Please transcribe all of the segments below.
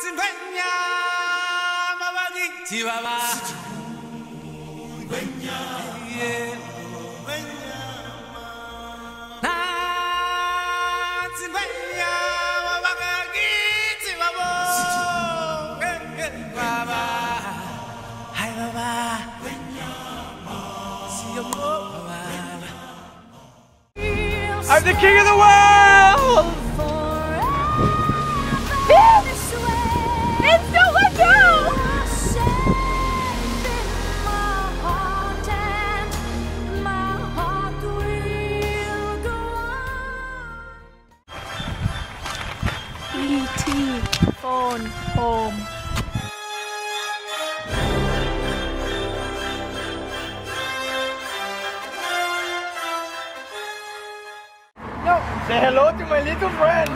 I'm the king of the world! It's the window! E.T. phone home. No, say hello to my little friend.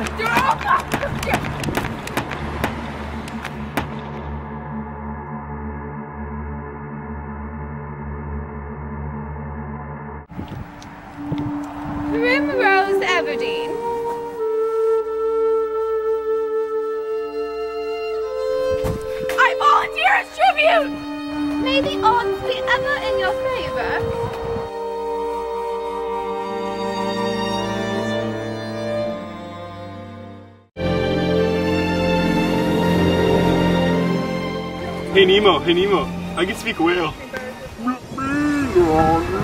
Primrose Aberdeen. I volunteer as tribute! May the odds be ever in your favor. Hey Nemo, I can speak whale.